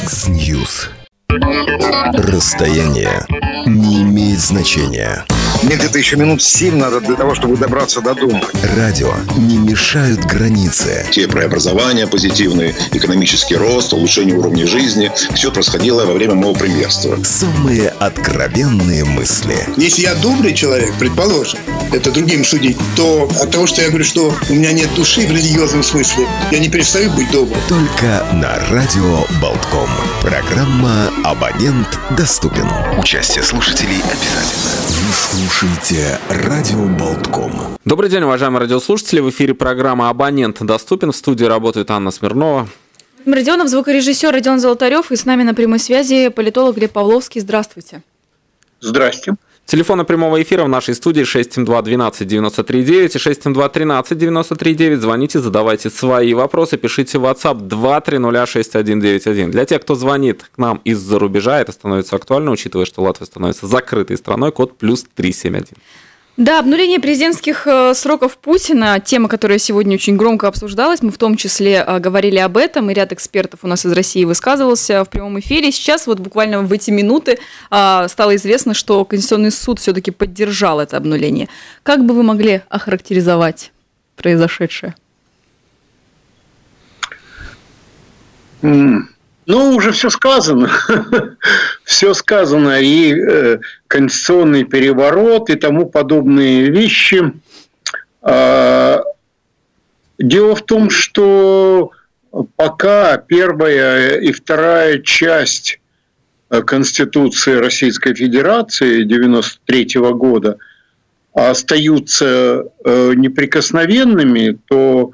X-News. Расстояние не имеет значения. Мне где-то еще минут 7 надо для того, чтобы добраться до дома. Радио не мешают границы. Те преобразования позитивные, экономический рост, улучшение уровня жизни. Все происходило во время моего премьерства. Самые откровенные мысли. Если я добрый человек, предположим, это другим судить, то от того, что я говорю, что у меня нет души в религиозном смысле, я не перестаю быть добрым. Только на радио Болтком. Программа «Абонент доступен». Участие слушателей обязательно. Вы слушаете радио Болтком. Добрый день, уважаемые радиослушатели. В эфире программа «Абонент доступен». В студии работает Анна Смирнова. Родионов, звукорежиссер Родион Золотарев. И с нами на прямой связи политолог Глеб Павловский. Здравствуйте. Здрасте. Телефоны прямого эфира в нашей студии 672-12-93-9 и 672-13-93-9. Звоните, задавайте свои вопросы, пишите в WhatsApp 2306191. Для тех, кто звонит к нам из-за рубежа, это становится актуально, учитывая, что Латвия становится закрытой страной, код +371. Да, обнуление президентских сроков Путина, тема, которая сегодня очень громко обсуждалась, мы в том числе говорили об этом, и ряд экспертов у нас из России высказывался в прямом эфире. Сейчас вот буквально в эти минуты стало известно, что Конституционный суд все-таки поддержал это обнуление. Как бы вы могли охарактеризовать произошедшее? Ну, уже все сказано. Все сказано. И конституционный переворот, и тому подобные вещи. Дело в том, что пока первая и вторая часть Конституции Российской Федерации 1993 года остаются неприкосновенными, то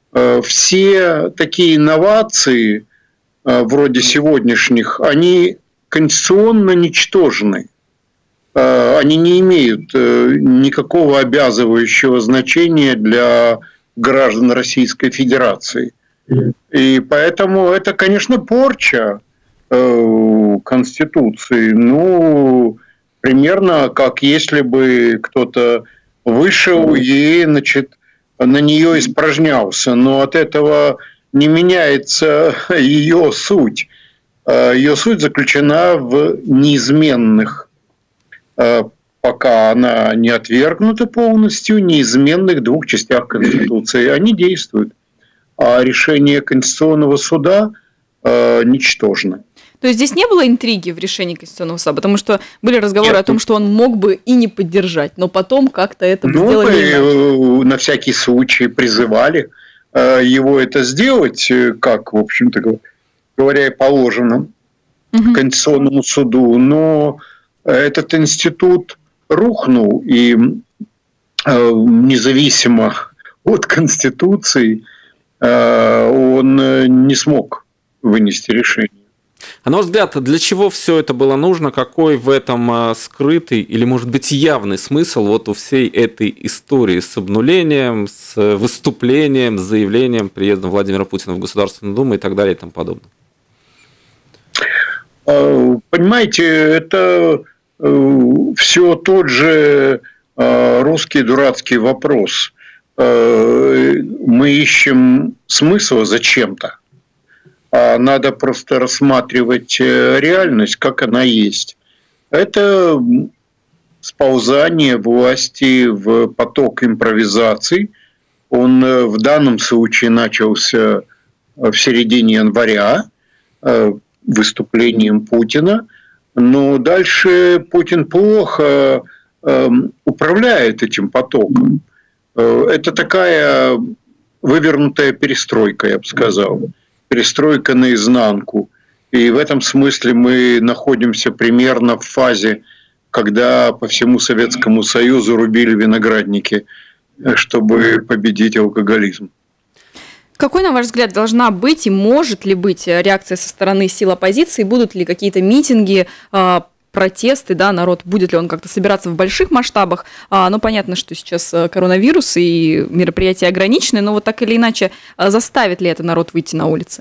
все такие инновации, вроде сегодняшних, они конституционно ничтожны. Они не имеют никакого обязывающего значения для граждан Российской Федерации. И поэтому это, конечно, порча Конституции. Ну, примерно как если бы кто-то вышел и, значит, на нее испражнялся. Но от этого не меняется ее суть. Ее суть заключена в неизменных, пока она не отвергнута полностью, неизменных двух частях Конституции. Они действуют. А решение Конституционного суда ничтожно. То есть здесь не было интриги в решении Конституционного суда, потому что были разговоры о том, что он мог бы и не поддержать, но потом как-то это сделали иначе. На всякий случай призывали его это сделать, как, в общем-то говоря, и положено Конституционному суду. Но этот институт рухнул, и независимо от Конституции он не смог вынести решение. А на ваш взгляд, для чего все это было нужно? Какой в этом скрытый или, может быть, явный смысл вот у всей этой истории с обнулением, с выступлением, с заявлением, приездом Владимира Путина в Государственную Думу и так далее и тому подобное? Понимаете, это все тот же русский дурацкий вопрос. Мы ищем смысл зачем-то. Надо просто рассматривать реальность, как она есть. Это сползание власти в поток импровизаций. Он в данном случае начался в середине января выступлением Путина. Но дальше Путин плохо управляет этим потоком. Это такая вывернутая перестройка, я бы сказал. Перестройка наизнанку. И в этом смысле мы находимся примерно в фазе, когда по всему Советскому Союзу рубили виноградники, чтобы победить алкоголизм. Какой, на ваш взгляд, должна быть и может ли быть реакция со стороны сил оппозиции? Будут ли какие-то митинги, протесты, да, народ, будет ли он как-то собираться в больших масштабах? Ну, понятно, что сейчас коронавирус и мероприятия ограничены, но вот так или иначе, заставит ли это народ выйти на улицы?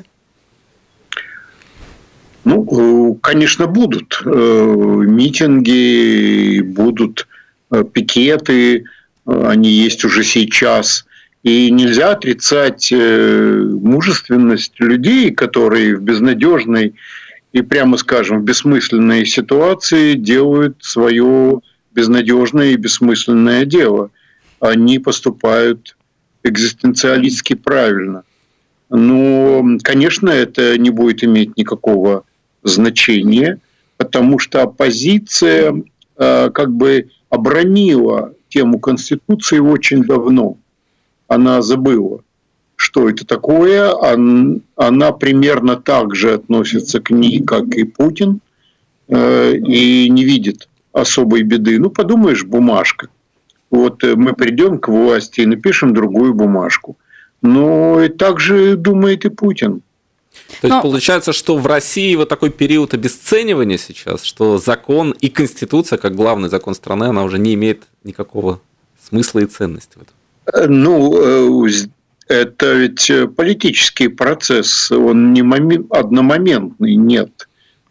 Ну, конечно, будут митинги, будут пикеты, они есть уже сейчас. И нельзя отрицать мужественность людей, которые в безнадежной и, прямо скажем, в бессмысленной ситуации делают свое безнадежное и бессмысленное дело. Они поступают экзистенциалистски правильно. Но, конечно, это не будет иметь никакого значения, потому что оппозиция как бы обронила тему Конституции очень давно. Она забыла, что это такое. Она примерно так же относится к ней, как и Путин, и не видит особой беды. Ну, подумаешь, бумажка. Вот мы придем к власти и напишем другую бумажку. Но и так же думает и Путин. То есть получается, что в России вот такой период обесценивания сейчас, что закон и Конституция, как главный закон страны, она уже не имеет никакого смысла и ценности в этом. Ну, это ведь политический процесс, он не одномоментный, нет.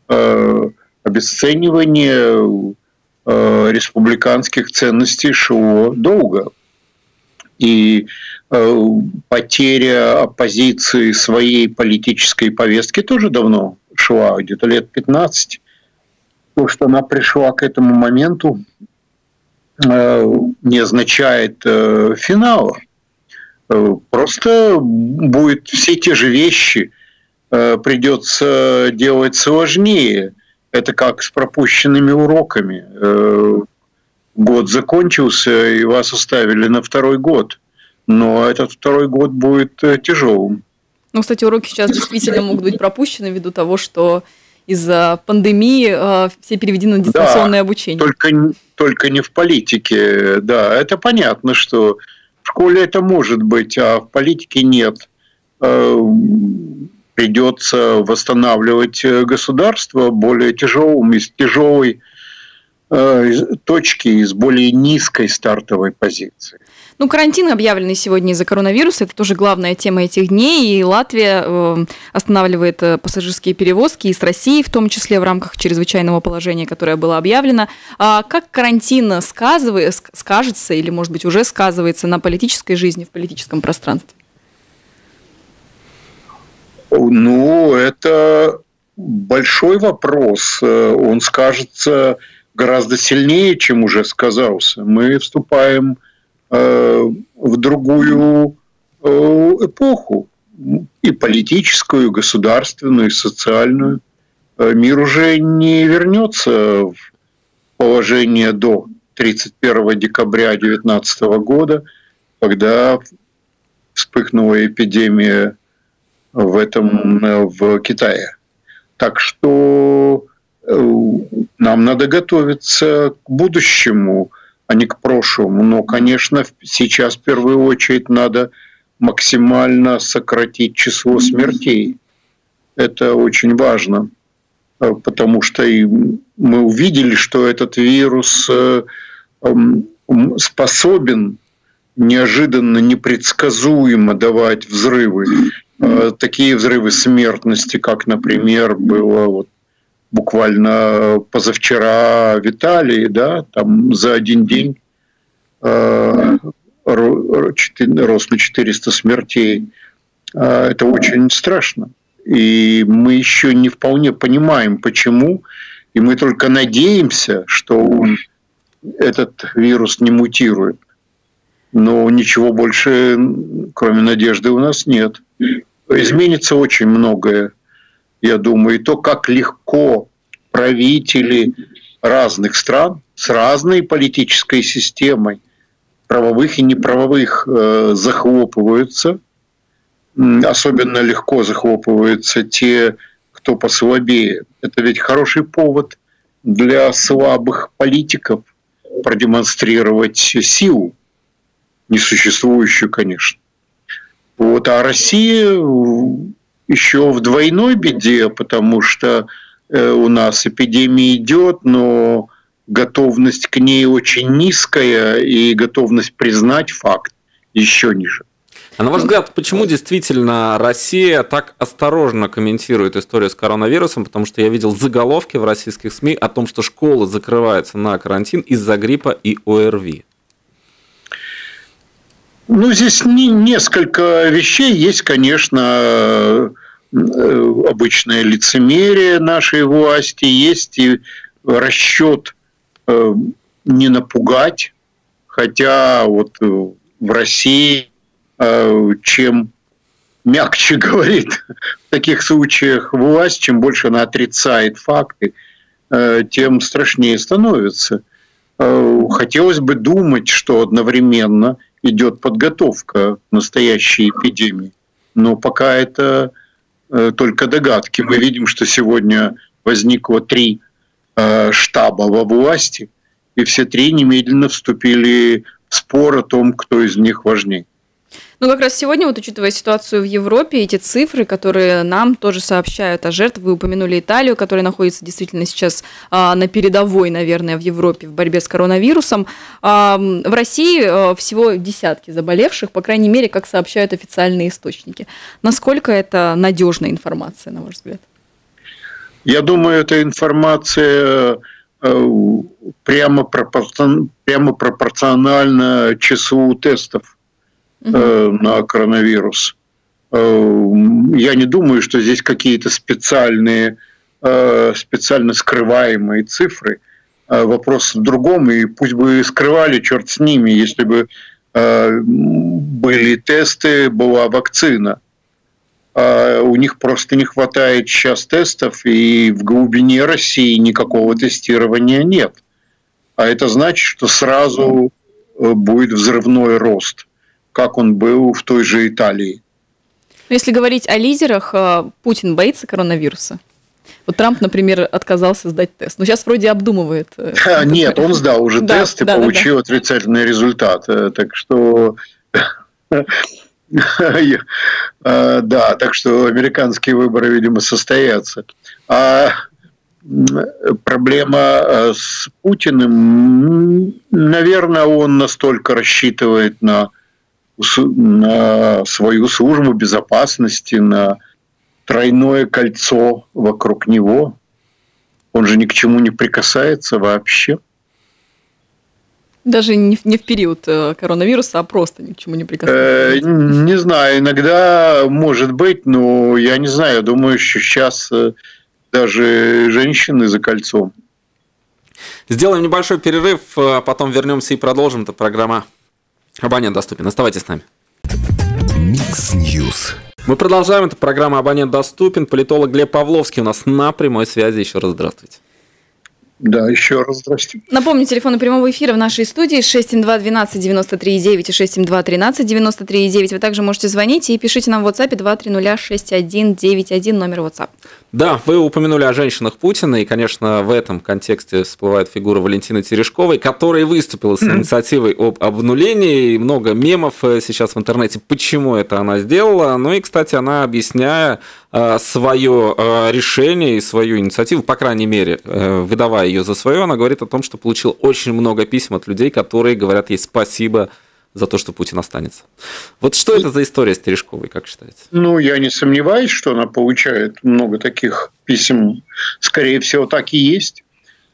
Обесценивание республиканских ценностей шло долго. И потеря оппозиции своей политической повестки тоже давно шла, где-то лет 15. То, что она пришла к этому моменту, не означает финала. Просто будет все те же вещи придется делать сложнее. Это как с пропущенными уроками. Год закончился, и вас оставили на второй год. Но этот второй год будет тяжелым. Ну, кстати, уроки сейчас действительно могут быть пропущены ввиду того, что из-за пандемии все переведены на дистанционное обучение. Только не в политике. Да, это понятно, что в школе это может быть, а в политике нет. Придется восстанавливать государство более тяжелым, из тяжелой точки, из более низкой стартовой позиции. Ну, карантин, объявленный сегодня из-за коронавируса, это тоже главная тема этих дней, и Латвия останавливает пассажирские перевозки из России, в том числе в рамках чрезвычайного положения, которое было объявлено. А как карантин скажется, или, может быть, уже сказывается на политической жизни, в политическом пространстве? Ну, это большой вопрос. Он скажется гораздо сильнее, чем уже сказался. Мы вступаем в другую эпоху, и политическую, и государственную, и социальную. Мир уже не вернется в положение до 31 декабря 2019 года, когда вспыхнула эпидемия в Китае. Так что нам надо готовиться к будущему, а не к прошлому. Но, конечно, сейчас в первую очередь надо максимально сократить число смертей. Это очень важно, потому что мы увидели, что этот вирус способен неожиданно, непредсказуемо давать взрывы. Такие взрывы смертности, как, например, было буквально позавчера в Италии, да, там за один день рост на 400 смертей. Это очень страшно. И мы еще не вполне понимаем, почему. И мы только надеемся, что этот вирус не мутирует. Но ничего больше, кроме надежды, у нас нет. Изменится очень многое, я думаю. И то, как легко правители разных стран с разной политической системой, правовых и неправовых, захлопываются. Особенно легко захлопываются те, кто послабее. Это ведь хороший повод для слабых политиков продемонстрировать силу, несуществующую, конечно. А Россия еще в двойной беде, потому что у нас эпидемия идет, но готовность к ней очень низкая, и готовность признать факт еще ниже. А на ваш взгляд, почему действительно Россия так осторожно комментирует историю с коронавирусом? Потому что я видел заголовки в российских СМИ о том, что школы закрываются на карантин из-за гриппа и ОРВИ. Здесь несколько вещей. Есть, конечно, обычное лицемерие нашей власти, есть и расчет не напугать, хотя вот в России чем мягче говорит в таких случаях власть, чем больше она отрицает факты, тем страшнее становится. Хотелось бы думать, что одновременно идет подготовка к настоящей эпидемии. Но пока это только догадки. Мы видим, что сегодня возникло 3 штаба во власти, и все 3 немедленно вступили в спор о том, кто из них важнее. Ну, как раз сегодня, вот учитывая ситуацию в Европе, эти цифры, которые нам тоже сообщают о жертвах, вы упомянули Италию, которая находится действительно сейчас на передовой, наверное, в Европе в борьбе с коронавирусом. В России всего десятки заболевших, по крайней мере, как сообщают официальные источники. Насколько это надежная информация, на ваш взгляд? Я думаю, эта информация прямо пропорциональна числу тестов на коронавирус. Я не думаю, что здесь какие-то специально скрываемые цифры. Вопрос в другом, и пусть бы скрывали, черт с ними, если бы были тесты, была вакцина. У них просто не хватает сейчас тестов, и в глубине России никакого тестирования нет. А это значит, что сразу будет взрывной рост, как он был в той же Италии. Если говорить о лидерах, Путин боится коронавируса? Вот Трамп, например, отказался сдать тест. Но сейчас вроде обдумывает. Нет, он сдал уже тест и получил отрицательный результат. Так что... Да, так что американские выборы, видимо, состоятся. А проблема с Путиным, наверное, он настолько рассчитывает на свою службу безопасности, на тройное кольцо вокруг него. Он же ни к чему не прикасается вообще. Даже не в период коронавируса, а просто ни к чему не прикасается. Не знаю, иногда может быть, но я не знаю, думаю, что сейчас даже женщины за кольцом. Сделаем небольшой перерыв, потом вернемся и продолжим. Это программа «Абонент доступен». Оставайтесь с нами. Микс Ньюс. Мы продолжаем. Это программа «Абонент доступен». Политолог Глеб Павловский у нас на прямой связи. Еще раз здравствуйте. Да, еще раз здравствуйте. Напомню, телефоны прямого эфира в нашей студии 672-12-93-9 и 672-13-93-9. Вы также можете звонить и пишите нам в WhatsApp 230-6191, номер WhatsApp. Да, вы упомянули о женщинах Путина, и, конечно, в этом контексте всплывает фигура Валентины Терешковой, которая выступила с инициативой об обнулении, и много мемов сейчас в интернете, почему это она сделала. Ну и, кстати, она, объясняя свое решение и свою инициативу, по крайней мере, выдавая ее за свою, она говорит о том, что получила очень много писем от людей, которые говорят ей спасибо за то, что Путин останется. Вот что это за история с Терешковой, как считаете? Ну, я не сомневаюсь, что она получает много таких писем. Скорее всего, так и есть.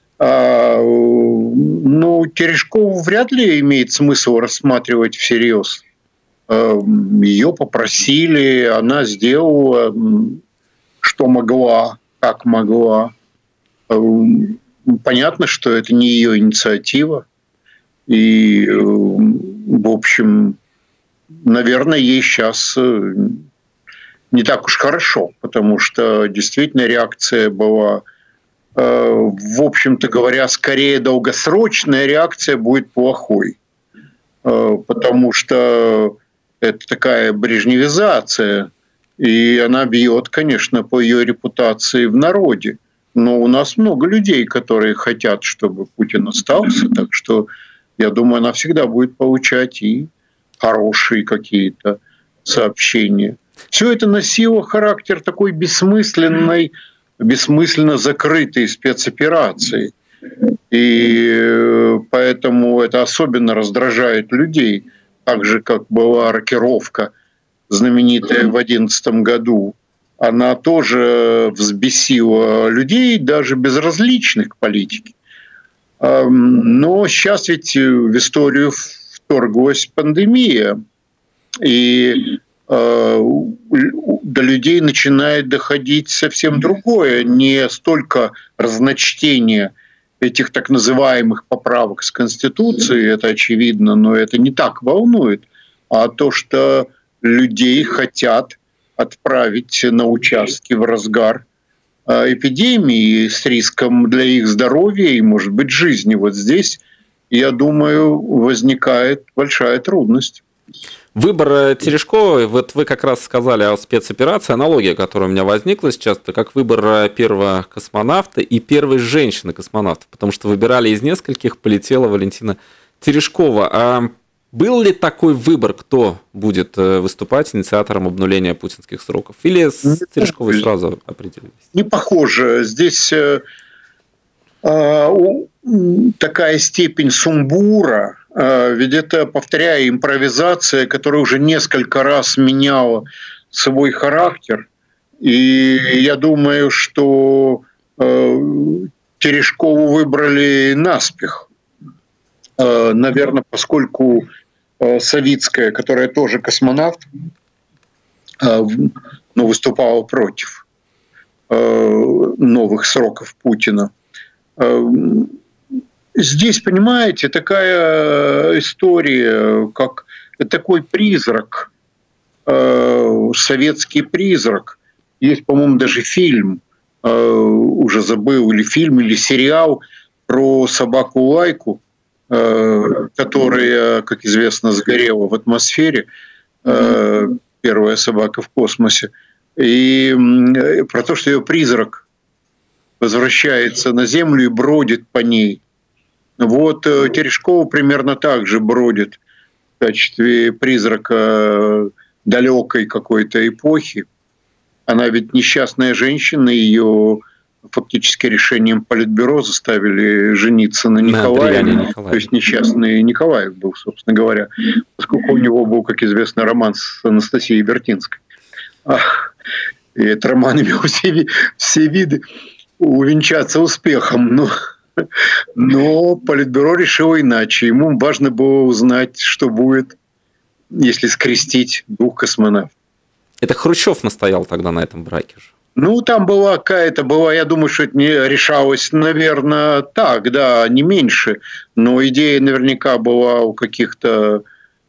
Но Терешкову вряд ли имеет смысл рассматривать всерьез. Ее попросили, она сделала, что могла, как могла. Понятно, что это не ее инициатива. И, в общем, наверное, ей сейчас не так уж хорошо, потому что действительно реакция была, в общем-то говоря, скорее долгосрочная реакция будет плохой. Потому что это такая брежневизация, и она бьет, конечно, по ее репутации в народе. Но у нас много людей, которые хотят, чтобы Путин остался, так что я думаю, она всегда будет получать и хорошие какие-то сообщения. Все это носило характер такой бессмысленно закрытой спецоперации. И поэтому это особенно раздражает людей. Так же, как была рокировка, знаменитая в 2011 году. Она тоже взбесила людей, даже безразличных к политике. Но сейчас ведь в историю вторглась пандемия. И до людей начинает доходить совсем другое, не столько разночтение этих так называемых поправок с Конституцией, это очевидно, но это не так волнует, а то, что людей хотят отправить на участки в разгар эпидемии с риском для их здоровья и, может быть, жизни. Вот здесь, я думаю, возникает большая трудность. Выбор Терешковой, вот вы как раз сказали о спецоперации, аналогия, которая у меня возникла сейчас, это как выбор первого космонавта и первой женщины-космонавта, потому что выбирали из нескольких, полетела Валентина Терешкова. А был ли такой выбор, кто будет выступать инициатором обнуления путинских сроков? Или с Терешковой сразу определились? Не похоже. Здесь такая степень сумбура, ведь это, повторяю, импровизация, которая уже несколько раз меняла свой характер. И я думаю, что Терешкову выбрали наспех. Наверное, поскольку Савицкая, которая тоже космонавт, но выступала против новых сроков Путина. Здесь, понимаете, такая история, как такой призрак, советский призрак. Есть, по-моему, даже фильм, уже забыл, или фильм, или сериал про собаку Лайку, которая, как известно, сгорела в атмосфере, первая собака в космосе, и про то, что ее призрак возвращается на Землю и бродит по ней. Вот Терешкова примерно так же бродит в качестве призрака далекой какой-то эпохи. Она ведь несчастная женщина, ее фактически решением Политбюро заставили жениться на Николаеве. То есть несчастный Николаев был, собственно говоря, поскольку у него был, как известно, роман с Анастасией Бертинской. И этот роман имел все виды увенчаться успехом, но Политбюро решило иначе. Ему важно было узнать, что будет, если скрестить двух космонавтов. Это Хрущев настоял тогда на этом браке же. Там была какая-то, я думаю, что это не решалось, наверное, так, да, не меньше. Но идея наверняка была у каких-то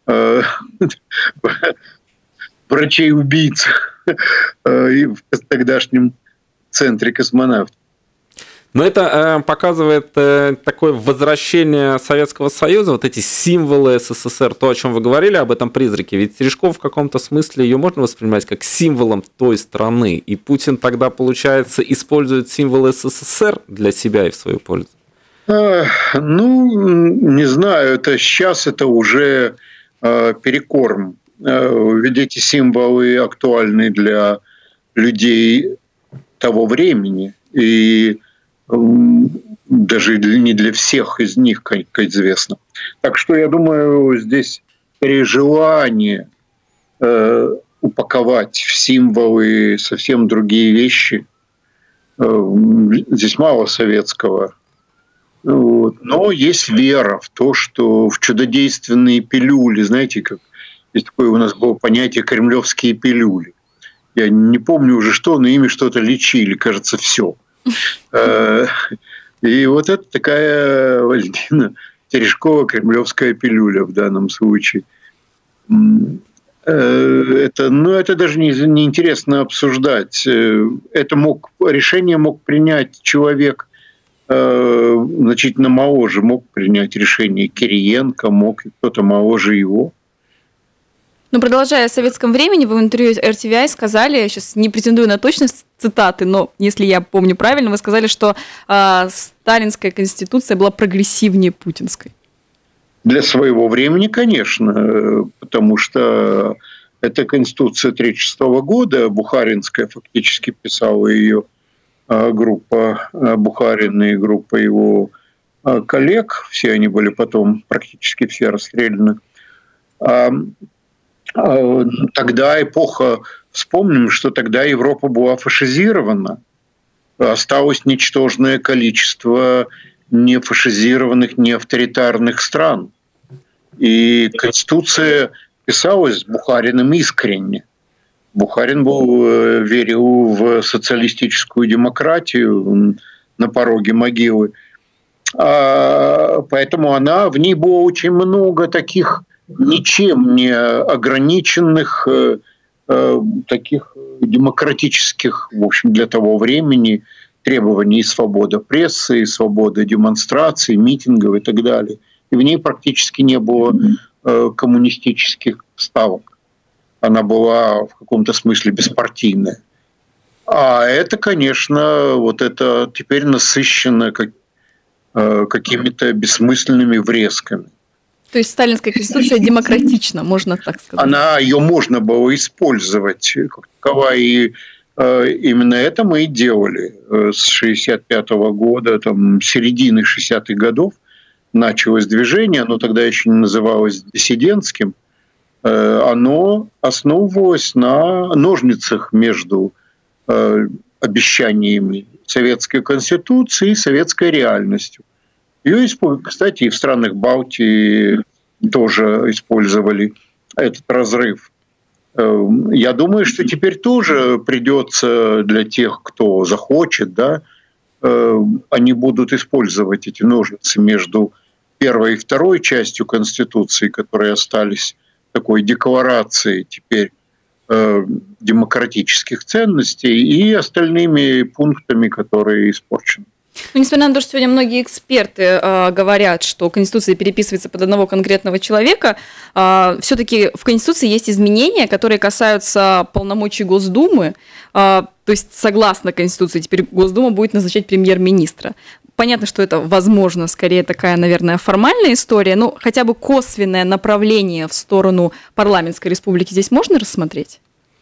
врачей-убийц в тогдашнем центре космонавтов. Но это показывает такое возвращение Советского Союза, вот эти символы СССР, то, о чем вы говорили, об этом призраке. Ведь Терешков в каком-то смысле ее можно воспринимать как символом той страны. И Путин тогда, получается, использует символы СССР для себя и в свою пользу. Не знаю, сейчас это уже перекорм. Ведь эти символы актуальны для людей того времени. И даже не для всех из них, как известно. Так что я думаю, здесь скорее желание упаковать в символы совсем другие вещи. Здесь мало советского. Но есть вера в то, что в чудодейственные пилюли, знаете, как есть такое у нас было понятие кремлевские пилюли. Я не помню уже что, но ими что-то лечили, кажется, все. И вот это такая Валентина Терешкова кремлевская пилюля в данном случае. Это даже не интересно обсуждать. Решение мог принять человек значительно моложе, мог принять решение Кириенко, мог и кто-то моложе его. Продолжая о советском времени, вы в интервью RTVI сказали, сейчас не претендую на точность цитаты, но если я помню правильно, вы сказали, что сталинская конституция была прогрессивнее путинской. Для своего времени, конечно, потому что это конституция 1936 года, Бухаринская фактически писала ее группа Бухарина и группа его коллег, все они были потом практически все расстреляны. Тогда эпоха, вспомним, что тогда Европа была фашизирована. Осталось ничтожное количество нефашизированных, неавторитарных стран. И Конституция писалась с Бухариным искренне. Бухарин верил в социалистическую демократию на пороге могилы. Поэтому в ней было очень много таких ничем не ограниченных, таких демократических, в общем, для того времени требований: и свобода прессы, и свобода демонстраций, митингов и так далее. И в ней практически не было коммунистических вставок. Она была в каком-то смысле беспартийная. А это, конечно, вот это теперь насыщено какими-то бессмысленными врезками. То есть сталинская конституция демократична, можно так сказать. Ее можно было использовать как таковая, и именно это мы и делали. С 1965 года, середины 60-х годов началось движение, оно тогда еще не называлось диссидентским, оно основывалось на ножницах между обещаниями советской конституции и советской реальностью. Ее, кстати, и в странах Балтии тоже использовали этот разрыв. Я думаю, что теперь тоже придется для тех, кто захочет, они будут использовать эти ножницы между первой и второй частью Конституции, которые остались такой декларацией теперь демократических ценностей, и остальными пунктами, которые испорчены. Несмотря на то, что сегодня многие эксперты говорят, что Конституция переписывается под одного конкретного человека, все-таки в Конституции есть изменения, которые касаются полномочий Госдумы. То есть, согласно Конституции, теперь Госдума будет назначать премьер-министра. Понятно, что это, возможно, скорее такая, наверное, формальная история, но хотя бы косвенное направление в сторону парламентской республики здесь можно рассмотреть?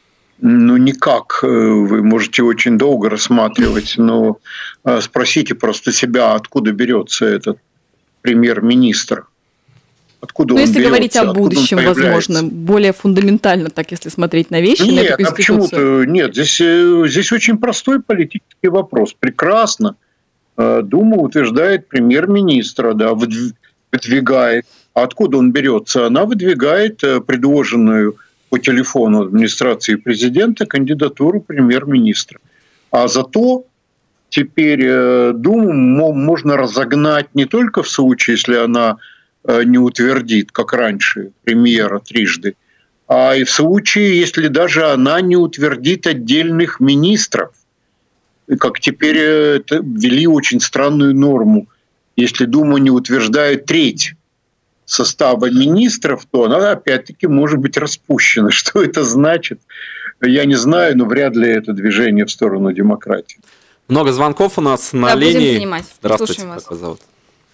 Никак. Вы можете очень долго рассматривать, но спросите просто себя, откуда берется этот премьер-министр. Откуда он если берется, говорить о будущем, возможно, более фундаментально, так если смотреть на вещи, на эту Конституцию. Нет, здесь очень простой политический вопрос. Прекрасно. Дума утверждает премьер-министра, выдвигает. А откуда он берется? Она выдвигает предложенную по телефону администрации президента кандидатуру премьер-министра. А зато теперь Думу можно разогнать не только в случае, если она не утвердит, как раньше, премьера трижды, а и в случае, если даже она не утвердит отдельных министров. Как теперь ввели очень странную норму. Если Дума не утверждает треть состава министров, то она опять-таки может быть распущена. Что это значит? Я не знаю, но вряд ли это движение в сторону демократии. Много звонков у нас на линии. Принимать. Здравствуйте, как вас зовут?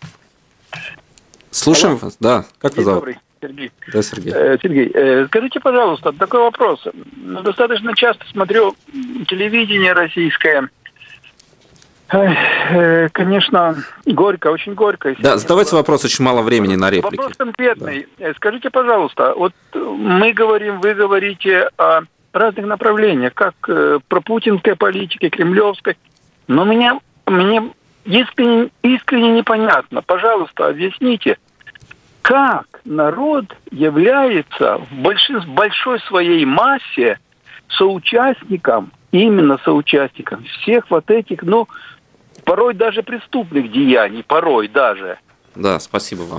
Слушаем вас, да. Как вас зовут? Добрый, Сергей. Да, Сергей. Сергей, скажите, пожалуйста, такой вопрос. Достаточно часто смотрю телевидение российское. Конечно, горько, очень горько. Да, задавайте вопрос, очень мало времени на реплики. Вопрос конкретный. Да. Скажите, пожалуйста, вот мы говорим, вы говорите о разных направлениях, как про путинской политике, кремлевской, но мне искренне непонятно. Пожалуйста, объясните, как народ является в большой своей массе соучастником, именно соучастником всех вот этих, порой даже преступных деяний, порой даже. Да, спасибо вам.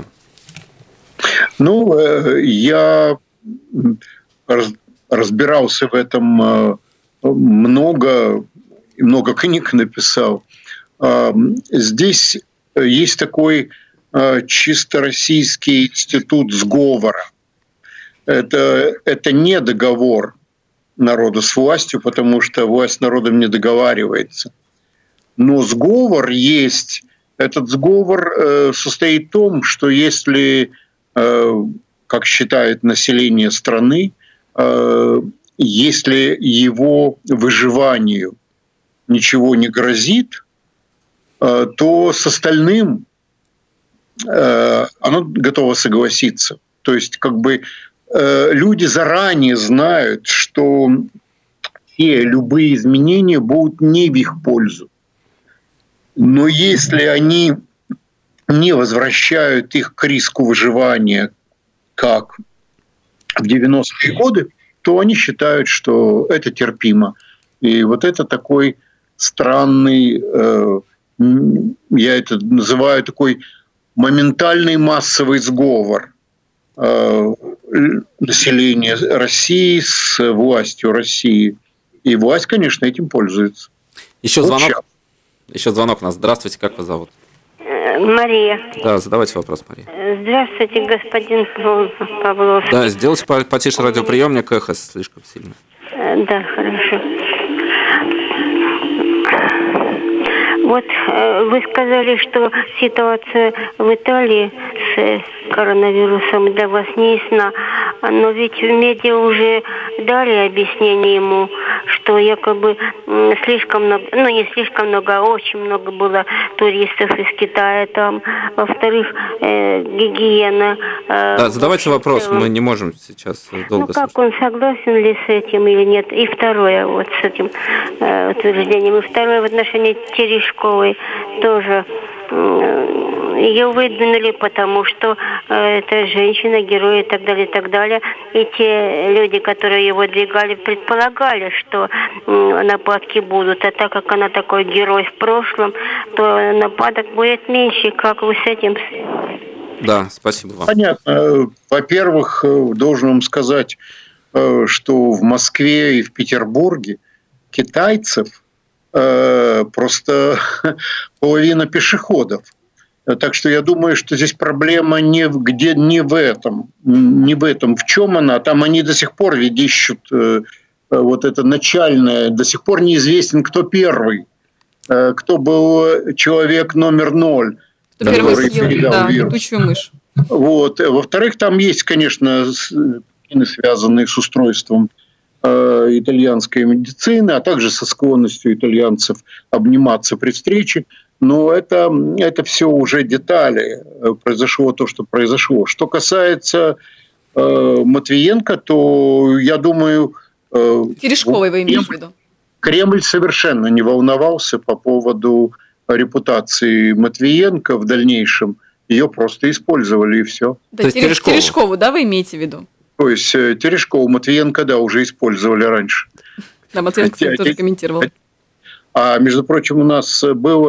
Я разбирался в этом много книг написал. Здесь есть такой чисто российский институт сговора. Это не договор народа с властью, потому что власть с народом не договаривается. Но сговор есть. Этот сговор состоит в том, что если, как считает население страны, если его выживанию ничего не грозит, то с остальным оно готово согласиться. То есть люди заранее знают, что любые изменения будут не в их пользу. Но если они не возвращают их к риску выживания, как в 90-е годы, то они считают, что это терпимо. И вот это такой странный, я это называю такой моментальный массовый сговор населения России с властью России. И власть, конечно, этим пользуется. Еще звонок у нас. Здравствуйте, как вас зовут? Мария. Да, задавайте вопрос, Мария. Здравствуйте, господин Павловский. Да, сделайте потише радиоприемник, эхо слишком сильно. Да, хорошо. Вот вы сказали, что ситуация в Италии с коронавирусом для вас не ясна, но ведь в медиа уже дали объяснение ему, что якобы слишком много, ну не слишком много, а очень много было туристов из Китая там. Во-вторых, гигиена. Да, задавайте вопрос, мы не можем сейчас долго слушать. Как он согласен ли с этим или нет? И второе, вот с этим утверждением. И второе, в отношении Терешковой тоже. Ее выдвинули, потому что это женщина, герой и так далее, и так далее. И те люди, которые его выдвигали, предполагали, что нападки будут. А так как она такой герой в прошлом, то нападок будет меньше. Как вы с этим? Да, спасибо вам. Понятно. Во-первых, должен вам сказать, что в Москве и в Петербурге китайцев просто половина пешеходов. Так что я думаю, что здесь проблема не в этом. В чем она? Там они до сих пор ведь ищут вот это начальное. До сих пор неизвестен, кто первый. Кто был человек номер 0. Кто первый съел летучую мышь. Вот. Во-вторых, там есть, конечно, связанные с устройством итальянской медицины, а также со склонностью итальянцев обниматься при встрече. Но это все уже детали. Произошло то, что произошло. Что касается Матвиенко, то я думаю... Терешковой вы имеете в виду? Кремль совершенно не волновался по поводу репутации Матвиенко в дальнейшем. Ее просто использовали, и все. Да, Терешкову, да, вы имеете в виду? То есть Терешкову, Матвиенко, да, уже использовали раньше. Да, Матвиенко тоже комментировал. А, между прочим, у нас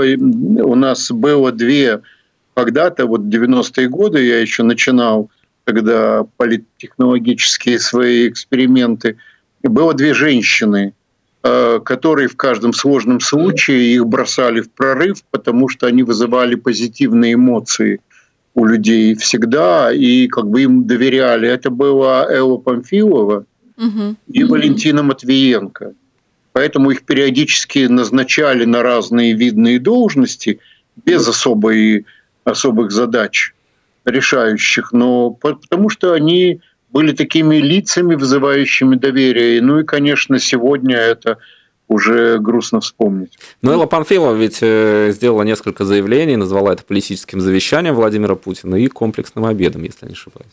было две, когда-то, вот в 90-е годы я еще начинал, когда политтехнологические свои эксперименты, было две женщины, которые в каждом сложном случае их бросали в прорыв, потому что они вызывали позитивные эмоции у людей всегда, и как бы им доверяли. Это была Элла Памфилова и Валентина Матвиенко. Поэтому их периодически назначали на разные видные должности без особых задач решающих, но потому что они были такими лицами, вызывающими доверие. Ну и, конечно, сегодня это уже грустно вспомнить. Но Элла Памфилова ведь сделала несколько заявлений, назвала это политическим завещанием Владимира Путина и комплексным обедом, если я не ошибаюсь.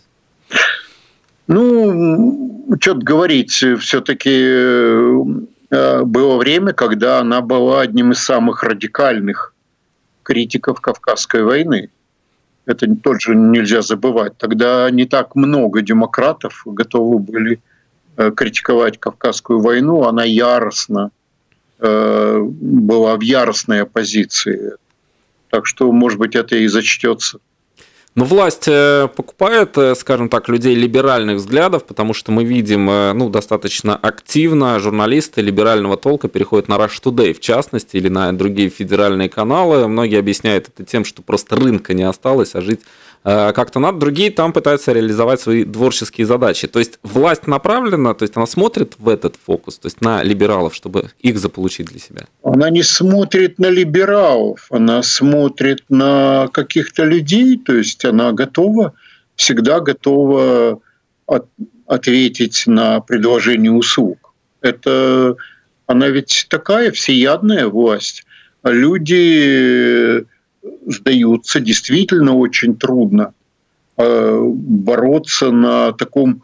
Ну, что-то говорить, все-таки было время, когда она была одним из самых радикальных критиков Кавказской войны. Это тоже нельзя забывать. Тогда не так много демократов готовы были критиковать Кавказскую войну. Она яростно была в яростной оппозиции. Так что, может быть, это и зачтется. Но власть покупает, скажем так, людей либеральных взглядов, потому что мы видим, достаточно активно журналисты либерального толка переходят на Rush Today, в частности, или на другие федеральные каналы. Многие объясняют это тем, что просто рынка не осталось, а жить как-то надо. Другие там пытаются реализовать свои творческие задачи. То есть власть направлена, то есть она смотрит в этот фокус, то есть на либералов, чтобы их заполучить для себя. Она не смотрит на либералов, она смотрит на каких-то людей, то есть она всегда готова ответить на предложение услуг. Она ведь такая всеядная власть. Люди сдаются, действительно очень трудно бороться на таком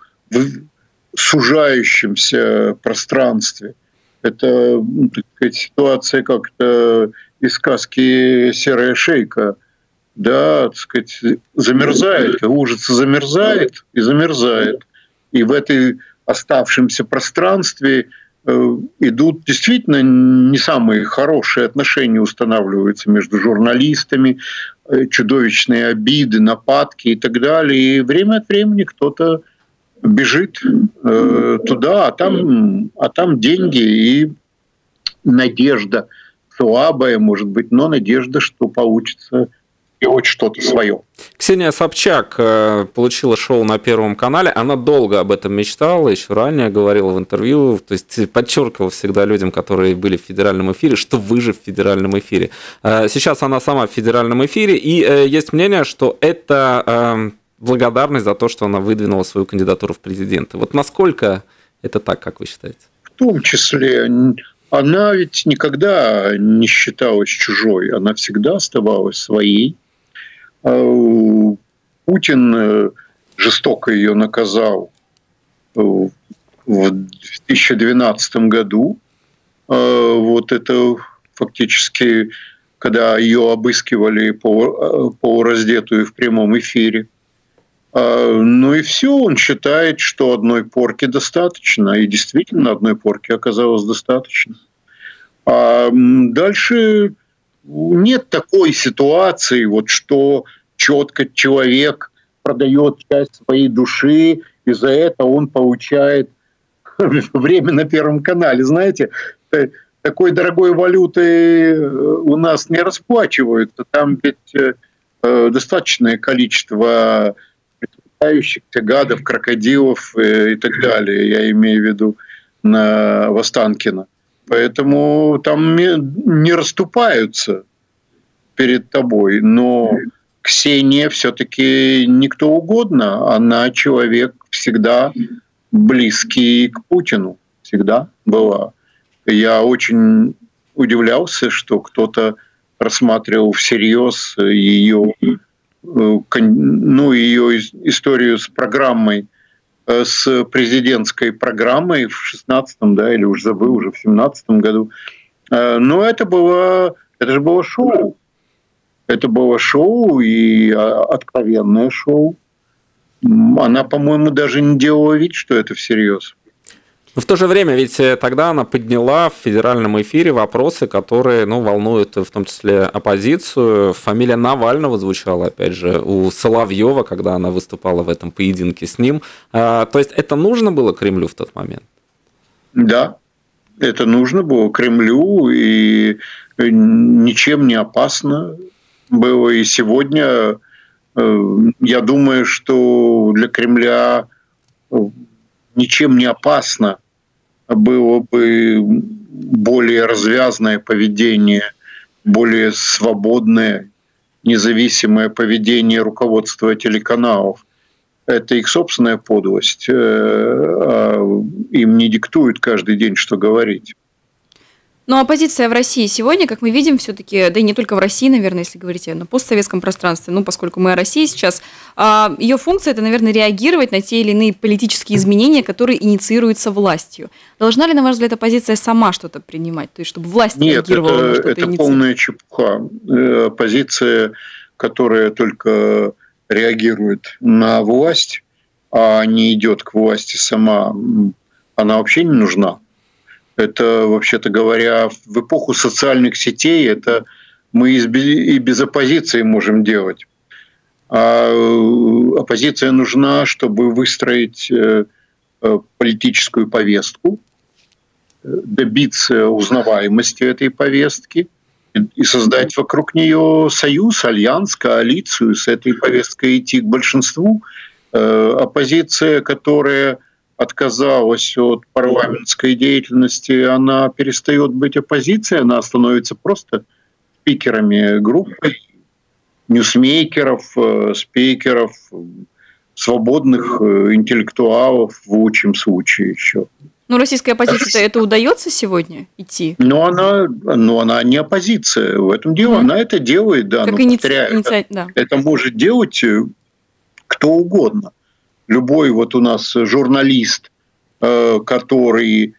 сужающемся пространстве. Это, так сказать, ситуация как-то из сказки «Серая шейка». Да, так сказать, замерзает, лужица замерзает и замерзает. И в этой оставшемся пространстве идут действительно не самые хорошие отношения, устанавливаются между журналистами, чудовищные обиды, нападки и так далее. И время от времени кто-то бежит туда, а там деньги и надежда слабая, может быть, но надежда, что получится делать что-то свое. Ксения Собчак получила шоу на Первом канале. Она долго об этом мечтала, еще ранее говорила в интервью, то есть подчеркивала всегда людям, которые были в федеральном эфире, что вы же в федеральном эфире. Сейчас она сама в федеральном эфире, и есть мнение, что это благодарность за то, что она выдвинула свою кандидатуру в президенты. Вот насколько это так, как вы считаете? В том числе, она ведь никогда не считалась чужой, она всегда оставалась своей. Путин жестоко ее наказал в 2012 году. Вот это фактически, когда ее обыскивали полураздетую в прямом эфире. Ну и все, он считает, что одной порки достаточно. И действительно, одной порки оказалось достаточно. А дальше нет такой ситуации, вот, что четко человек продает часть своей души, и за это он получает время на Первом канале. Знаете, такой дорогой валютой у нас не расплачиваются. Там ведь достаточное количество притворяющихся гадов, крокодилов и так далее. Я имею в виду на Останкино. Поэтому там не расступаются перед тобой. Но Ксения все-таки не кто угодно. Она человек всегда близкий к Путину. Всегда была. Я очень удивлялся, что кто-то рассматривал всерьез ее историю с программой, с президентской программой в 16-м, да, или уже забыл, уже в 17-м году. Но это же было шоу. Это было шоу и откровенное шоу. Она, по-моему, даже не делала вид, что это всерьез. Но в то же время ведь тогда она подняла в федеральном эфире вопросы, которые волнуют в том числе оппозицию. Фамилия Навального звучала, опять же, у Соловьева, когда она выступала в этом поединке с ним. То есть это нужно было Кремлю в тот момент? Да, это нужно было Кремлю, и ничем не опасно было. И сегодня, я думаю, что для Кремля ничем не опасно было бы более развязное поведение, более свободное, независимое поведение руководства телеканалов. Это их собственная подлость. Им не диктуют каждый день, что говорить. Но оппозиция в России сегодня, как мы видим, все-таки, да и не только в России, наверное, если говорить на постсоветском пространстве, поскольку мы о России сейчас, ее функция – это, наверное, реагировать на те или иные политические изменения, которые инициируются властью. Должна ли, на ваш взгляд, оппозиция сама что-то принимать, то есть чтобы власть реагировала на что-то инициировать? Нет, это полная чепуха. Оппозиция, которая только реагирует на власть, а не идет к власти сама, она вообще не нужна. Это, вообще-то говоря, в эпоху социальных сетей это мы и без оппозиции можем делать. А оппозиция нужна, чтобы выстроить политическую повестку, добиться узнаваемости этой повестки и создать вокруг нее союз, альянс, коалицию, с этой повесткой идти к большинству. Оппозиция, которая отказалась от парламентской деятельности, она перестает быть оппозицией, она становится просто спикерами группы, ньюсмейкеров, спикеров, свободных интеллектуалов в лучшем случае еще. Но российской оппозиции это удается сегодня идти? Но она не оппозиция. В этом дело. Она это делает, да. Как повторяю, это может делать кто угодно. Любой вот у нас журналист, который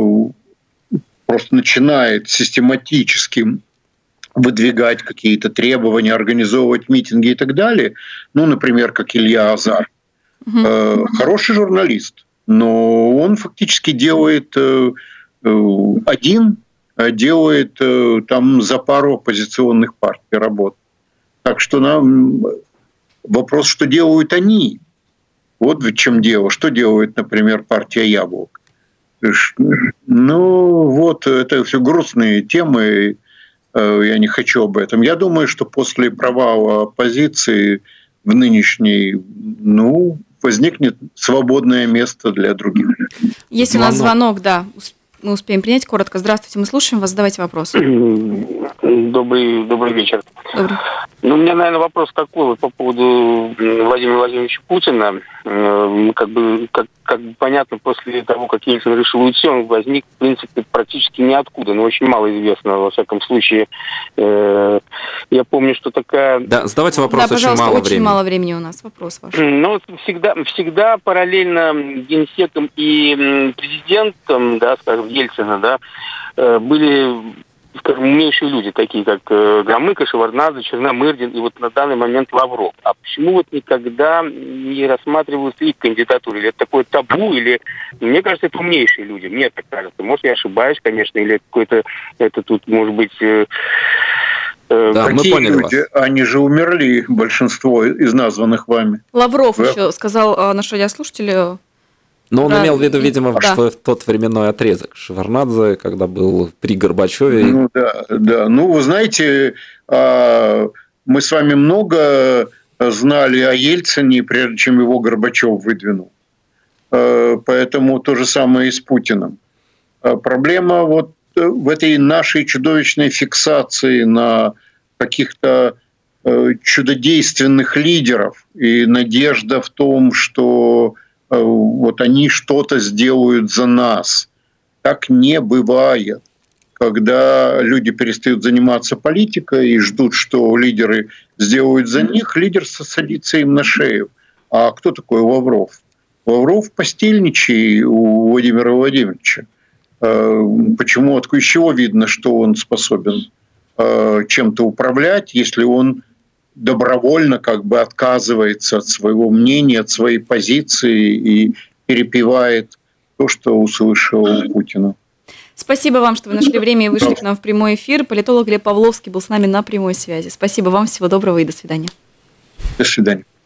просто начинает систематически выдвигать какие-то требования, организовывать митинги и так далее, например, как Илья Азар, хороший журналист, Но он фактически делает делает там за пару оппозиционных партий работу. Так что нам вопрос, что делают они. Вот в чем дело. Что делает, например, партия «Яблок»? Ну, вот это все грустные темы. Я не хочу об этом. Я думаю, что после провала оппозиции в нынешней, возникнет свободное место для других. Есть у нас звонок, да. Мы успеем принять коротко. Здравствуйте, мы слушаем вас. Задавайте вопрос. Добрый вечер. Добрый. У меня, наверное, вопрос такой вот по поводу Владимира Владимировича Путина. Как бы понятно, после того, как Ельцин решил уйти, он возник, в принципе, практически ниоткуда, но очень мало известно, во всяком случае. Я помню, что такая... Да, задавайте вопрос, да, очень мало времени. Очень мало времени у нас. Вопрос ваш. Всегда параллельно генсеком и президентом, да, скажем, Ельцина, да, были... скажем, умнейшие люди, такие как Громыко, Шеварднадзе, Черномырдин и вот на данный момент Лавров. А почему вот никогда не рассматриваются их кандидатуры? Или это такое табу, или... Мне кажется, это умнейшие люди, мне так кажется. Может, я ошибаюсь, конечно, или какой-то... Это тут, может быть... Да, мы поняли люди? Вас. Они же умерли, большинство из названных вами. Лавров еще сказал наш радиослушатель... Но он имел в виду, видимо, в тот временной отрезок. Шеварднадзе, когда был при Горбачеве. Да. Вы знаете, мы с вами много знали о Ельцине, прежде чем его Горбачев выдвинул. Поэтому то же самое и с Путиным. Проблема вот в этой нашей чудовищной фиксации на каких-то чудодейственных лидеров и надежда в том, что вот они что-то сделают за нас. Так не бывает. Когда люди перестают заниматься политикой и ждут, что лидеры сделают за них, лидер садится им на шею. А кто такой Лавров? Лавров постельничий у Владимира Владимировича. Почему? Из чего видно, что он способен чем-то управлять, если он добровольно как бы отказывается от своего мнения, от своей позиции и перепевает то, что услышал Путина. Спасибо вам, что вы нашли время и вышли к нам в прямой эфир. Политолог Глеб Павловский был с нами на прямой связи. Спасибо вам, всего доброго и до свидания. До свидания.